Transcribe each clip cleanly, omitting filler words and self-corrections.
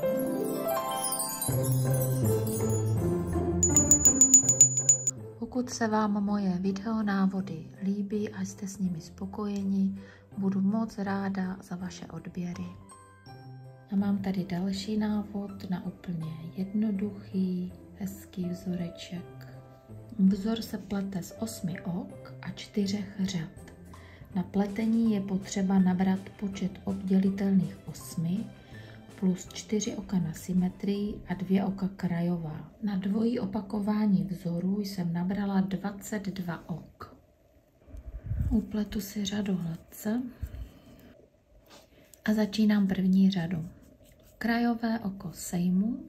Pokud se vám moje videonávody líbí a jste s nimi spokojeni, budu moc ráda za vaše odběry. A mám tady další návod na úplně jednoduchý, hezký vzoreček. Vzor se plete z 8 ok a 4 řad. Na pletení je potřeba nabrat počet obdělitelných 8 plus 4 oka na symetrii a 2 oka krajová. Na dvojí opakování vzoru jsem nabrala 22 ok. Upletu si řadu hladce a začínám první řadu. Krajové oko sejmu,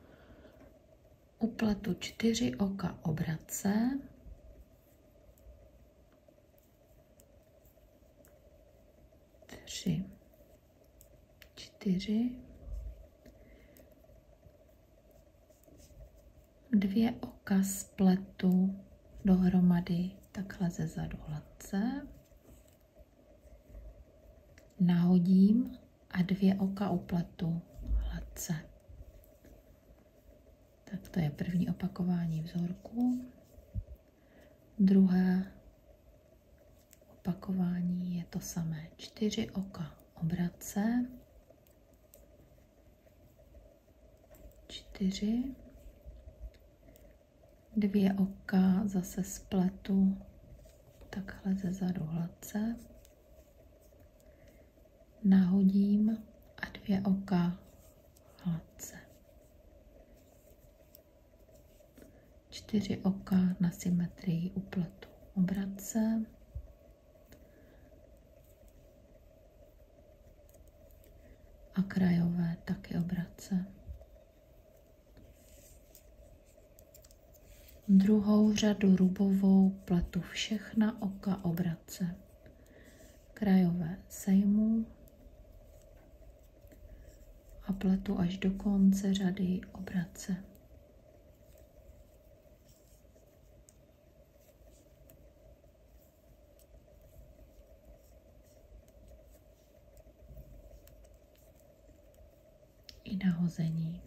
upletu 4 oka obrace, tři, 4, 2 oka spletu dohromady takhle ze zadu hladce, nahodím a 2 oka upletu hladce. Tak to je první opakování vzorku. Druhé opakování je to samé. 4 oka obrace, 4, 2 oka zase spletu takhle ze zadu hladce, nahodím a 2 oka hladce. 4 oka na symetrii upletu obrace, a krajové taky obrace. Druhou řadu rubovou pletu všechna oka obrace. Krajové sejmu a pletu až do konce řady obrace. I nahození.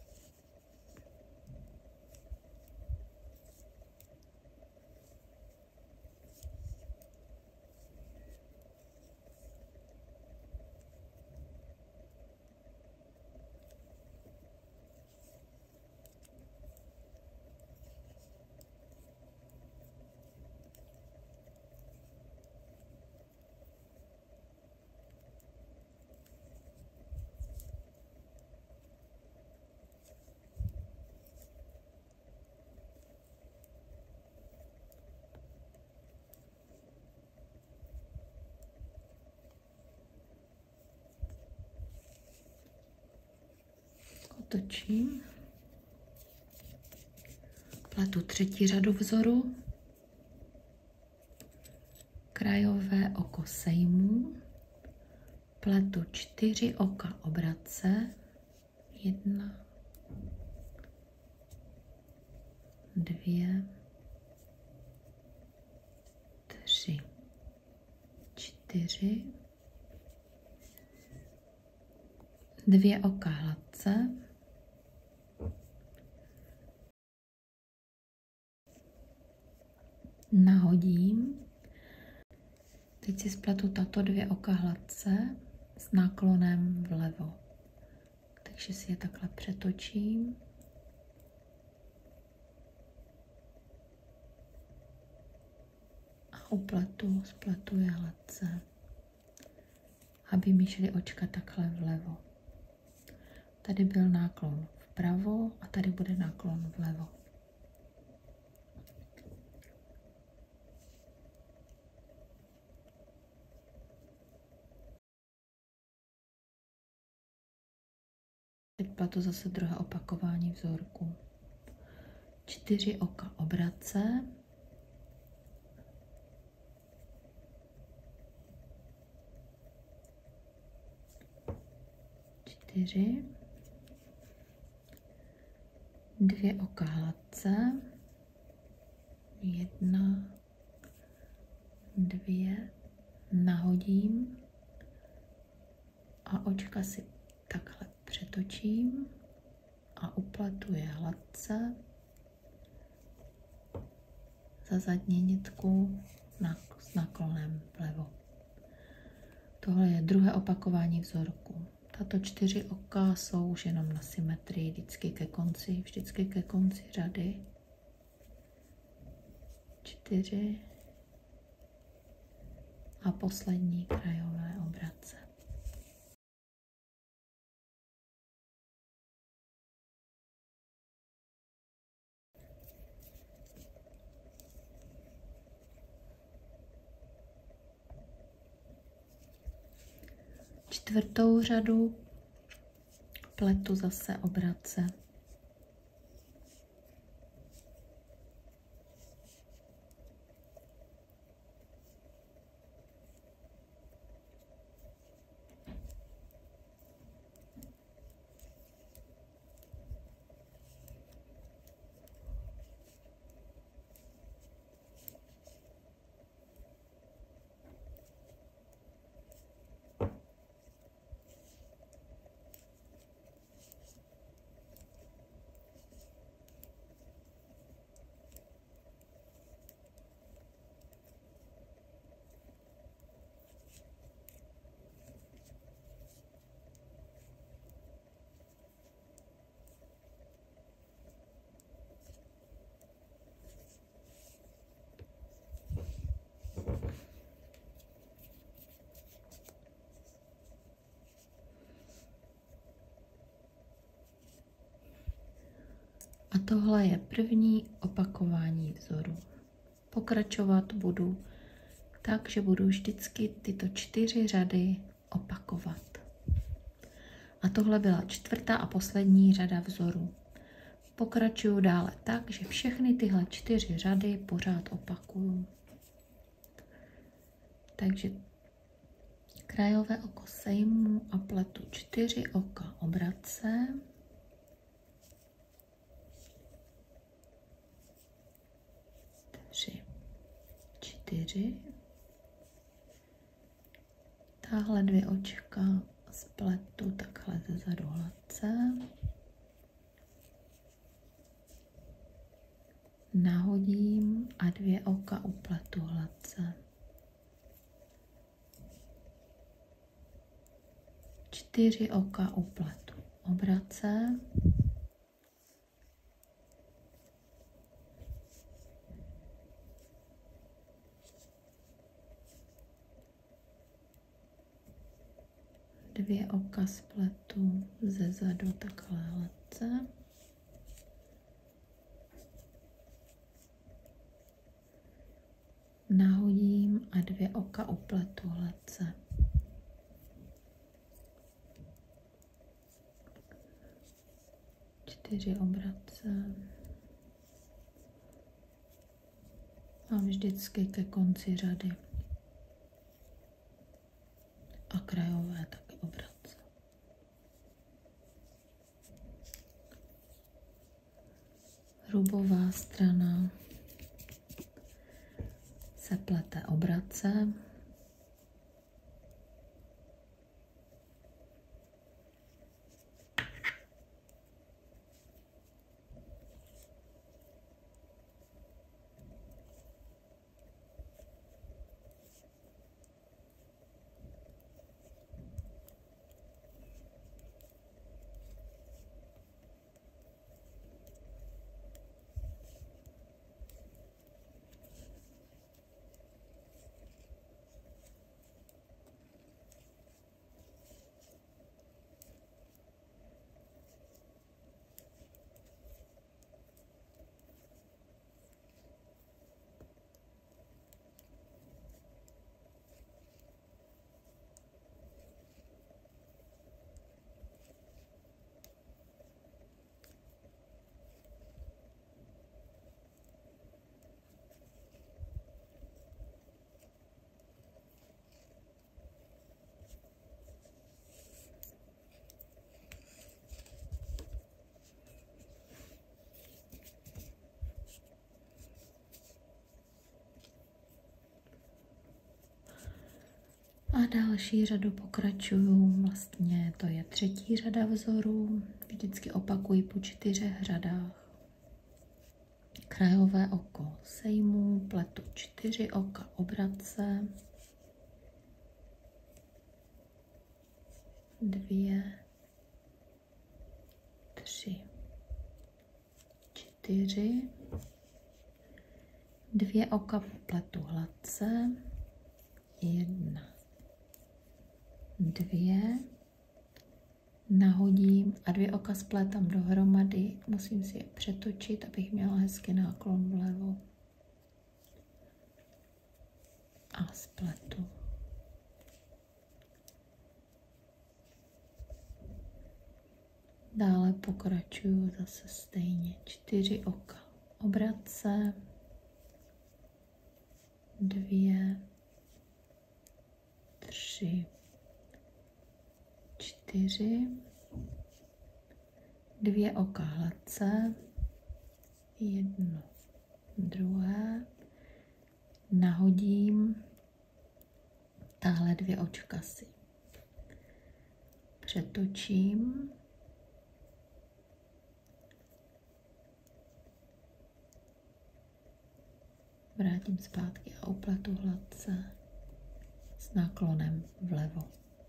Otočím, pletu třetí řadu vzoru, krajové oko sejmu, pletu 4 oka obrace, 1, 2, 3, 4, 2 oka hladce, nahodím, teď si spletu tato 2 oka hladce s náklonem vlevo, takže si je takhle přetočím a spletu je hladce, aby mi šly očka takhle vlevo. Tady byl náklon vpravo a tady bude náklon vlevo. Teď pletu zase druhé opakování vzorku. 4 oka obrace, čtyři, 2 oka hladce, 1, 2, nahodím a očka si takhle přetočím a upletu je hladce za zadní nitku s naklonem vlevo. Tohle je druhé opakování vzorku. Tato 4 oka jsou už jenom na symetrii, vždycky ke konci řady. 4 a poslední krajové obrace. Čtvrtou řadu pletu zase obrace. A tohle je první opakování vzoru. Pokračovat budu tak, že budu vždycky tyto 4 řady opakovat. A tohle byla 4. a poslední řada vzoru. Pokračuju dále tak, že všechny tyhle 4 řady pořád opakuju. Takže krajové oko sejmu a pletu 4 oka obrace. Tři, 4. Tahle 2 očka spletu takhle ze zadu hladce. Nahodím a 2 oka upletu hladce. 4 oka upletu obrace. Dvě oka spletu ze zadu takhle hladce. Nahodím a 2 oka upletu hladce. Čtyři obrace. A vždycky ke konci řady. A krajové taky obrace. Hrubová strana se plete obrace. další řadu pokračuju, vlastně to je 3. řada vzoru, vždycky opakuji po 4 řadách. Krajové oko sejmu, pletu 4 oka obratce, 2, 3, 4, 2 oka pletu hladce, 1, 2, nahodím a 2 oka splétám dohromady, musím si je přetočit, abych měla hezky náklon vlevo a spletu. Dále pokračuju zase stejně, 4 oka obratce, 2, 3, 4, 2 oka hladce, 1, 2, nahodím, tahle 2 očka si přetočím, vrátím zpátky a upletu hladce s náklonem vlevo.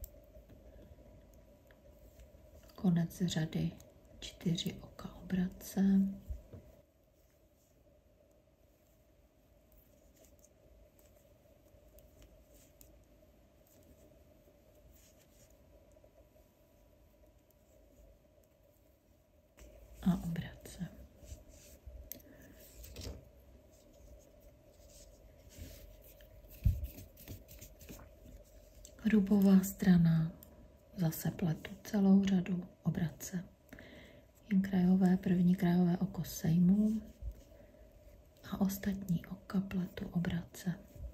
Konec řady 4 oka obratce. A obratce. Hrubová strana, zase pletu celou řadu obratce. Jen krajové, první krajové oko sejmu a ostatní oka pletu obratce.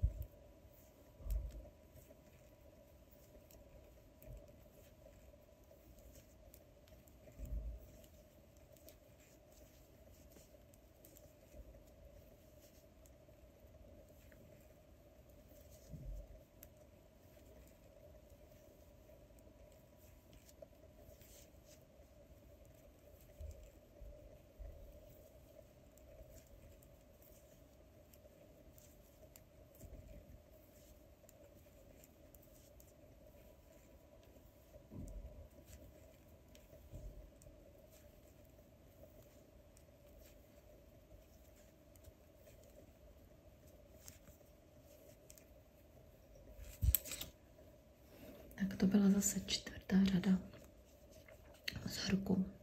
Tak to byla zase 4. řada vzorku,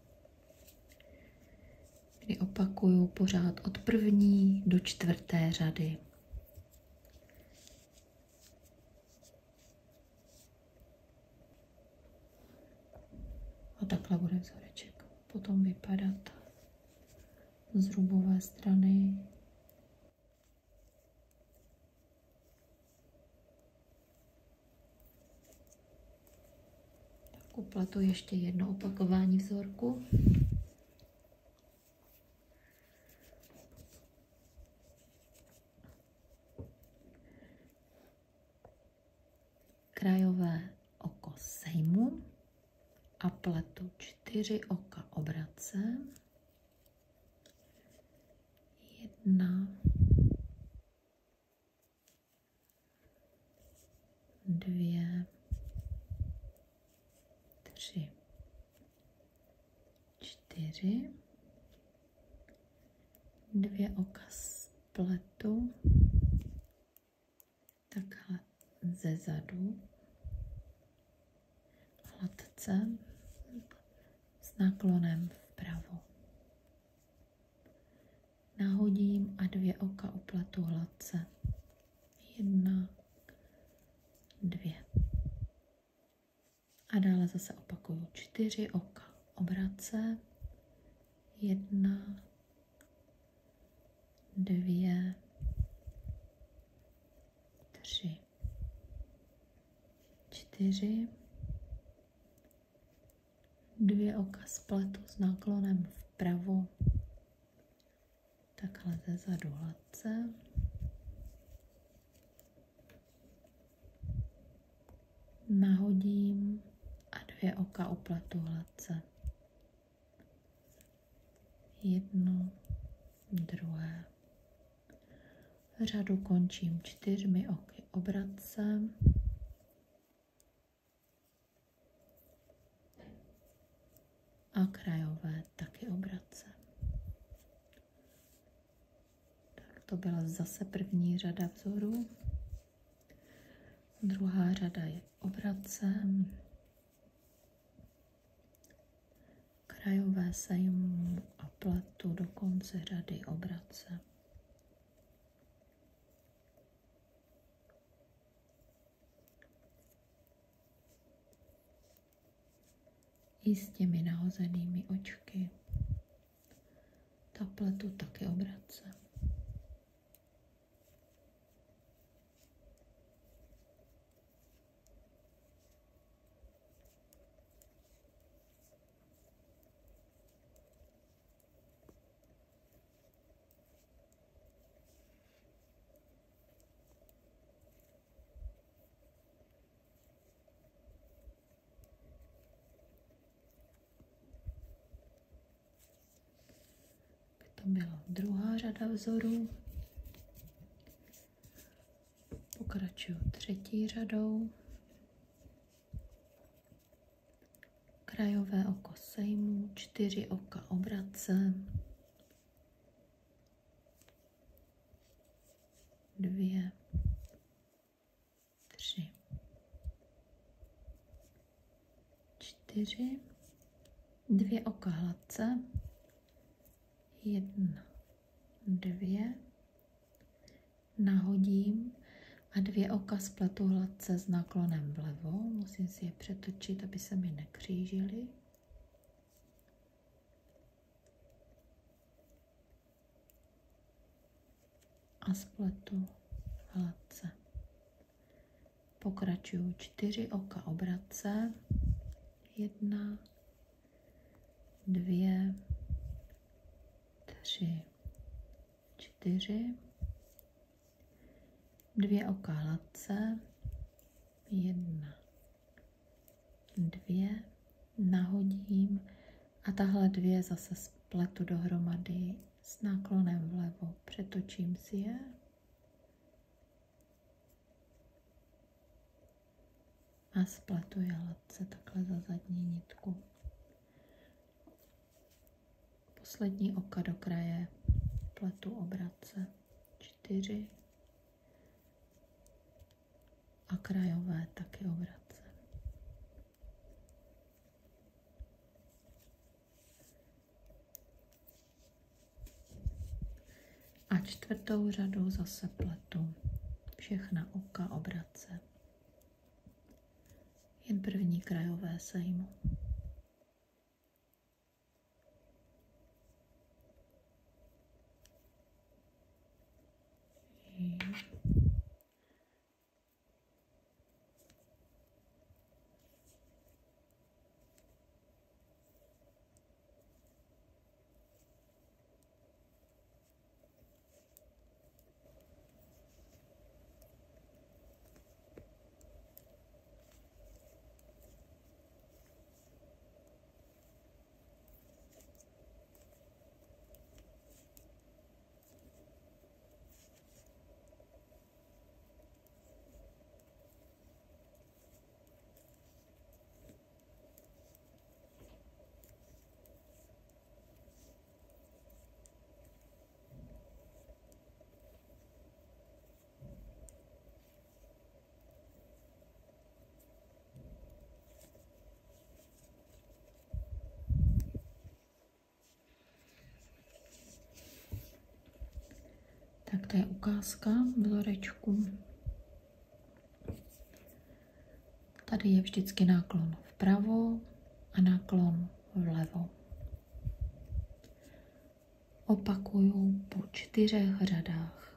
kdy opakuju pořád od 1. do 4. řady. A takhle bude vzoreček potom vypadat z hrubové strany. Upletu ještě jedno opakování vzorku. Krajové oko sejmu a pletu 4 oka obratce. 1, 2, 3, 4, 2 oka spletu, takhle ze zadu, hladce, s náklonem vpravo. Nahodím a 2 oka upletu hladce. 1, 2. A dále zase opakuju 4 oka obratce. 1, 2, 3, 4. 2 oka spletu s náklonem vpravo. Takhle ze zadu hladce. nahodím a 2 oka upletu hladce. Jedno, druhé. Řadu končím 4 oky obracem. A krajové taky obracem. Tak to byla zase první řada vzorů. Druhá řada je obracem. Krajové sejmu a pletu do konce řady obracem. I s těmi nahozenými očky. Ta pletu taky obracem. To byla druhá řada vzorů. Pokračuju třetí řadou. Krajové oko sejmu, 4 oka obracem. 2, 3, 4. 2 oka hladce. 1, 2, nahodím a 2 oka spletu hladce s náklonem vlevo. Musím si je přetočit, aby se mi nekřížily. A spletu hladce. Pokračuju 4 oka obracce. 1, 2, 3, 4. 2 oka hladce. 1, 2. Nahodím a tahle 2 zase spletu dohromady s náklonem vlevo. Přetočím si je. A spletu je hladce takhle za zadní nitku. Poslední oka do kraje, pletu obracce. 4. A krajové taky obracce. A čtvrtou řadou zase pletu. Všechna oka obracce. Jen první krajové sejmu. Tak to je ukázka vzorečku. Tady je vždycky náklon vpravo a náklon vlevo. Opakuju po 4 řadách.